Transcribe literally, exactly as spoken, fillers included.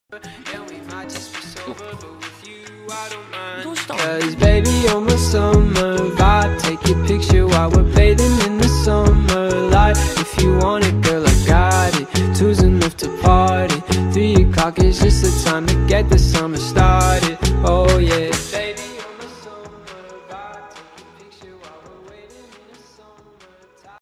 どうした？ Cause baby you're my summer vibe. Take your picture while we're bathing in the summer light. If you want it girl